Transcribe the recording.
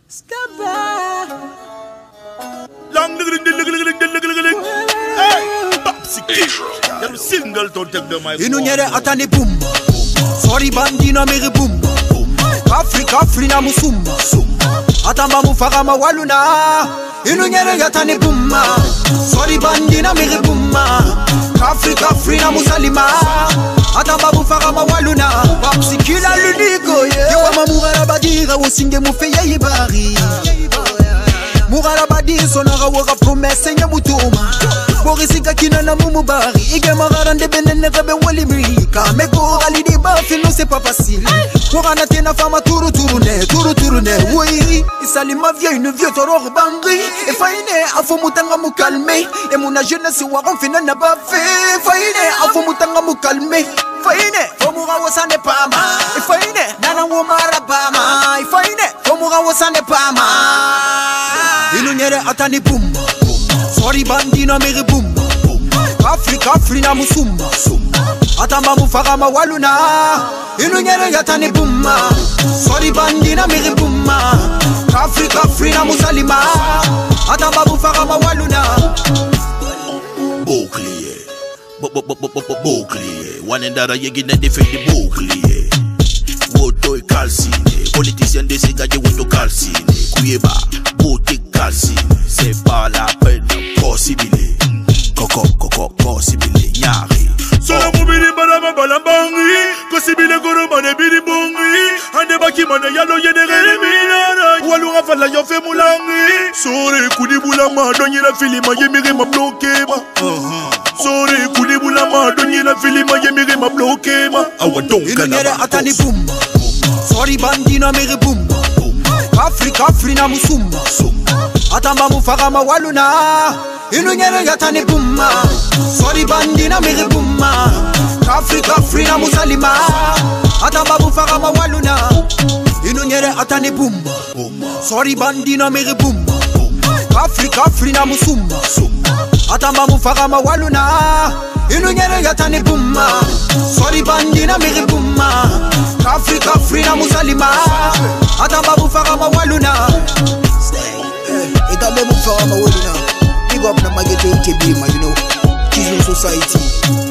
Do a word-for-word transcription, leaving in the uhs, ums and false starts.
Long single to take the mic. Inunyere atani bumba. Sorry bandina mere bumba. Afrika Afrina musumba. Atamba mufagama waluna. Inunyere atani bumba. Sorry bandina mere bumba. Afrika Afrina musalima. Atamba mufagama waluna. Papsi kila l'unico yeah. Yewa mamura badira wosinge mufeye yibari. Murala badi sonara wora promesse nya mutuma. Borisika kina na mumubari. Ige marara ndebe nene rebe walimri. Kame korali di bafi no c'est pas facile. Korana tena fama turu turu ne, turu turu ne. Oui, isali ma vieille une vieux toror bangri. E faine afo mutanga mu calmer. E muna jeunesse waron fina na ba fait. Faine afo mutanga mu calmer. Faine fomura wasane pama. E faine nana womara pama. E faine fomura wasane pama. Inunyere atani bumba. Sorry bandina mere bumba. Afrika Afrina musumba. Atamba mufagama waluna. Inunyere atani bumba. Sorry bandina mere bumba. Afrika Afrina musalima. Atamba mufagama waluna. Bouclier, bouclier. One and other you gonna defend the bouclier. Woto e calcine. Politicien désengagé woto calcine. Kuyeba, bote calcine. C'est pas la peine possible. Coco, coco, possible. Nyari. Solo mubili balama balambangi. Possible goro mane bili bongi. Ande baki mane yalo yenere minana. Walu rafala yo fe mulangi. Sore kudi bulama donye la filima yemire ma bloqué ma. Sore kudi bulama donye la filima yemire ma bloqué ma. Awa donka na ma. Atani bumba. Sorry bandina mere bumba. Afrika Afrina musumba. Atamba mufagama waluna. Inunyere yatani bumba. Sorry bandina mere bumba. Afrika Afrina musalima. Atamba mufagama waluna. Inunyere atani bumba. Sorry bandina mere bumba. Afrika Afrina musumba. Atamba mufagama waluna. Inunyere yatani bumba. Sorry bandina mere bumba. Afrika Afrina musalima. Atamba mufagama waluna. Itambe mufagama waluna. Big up na magete T B, you know, Kizo Society.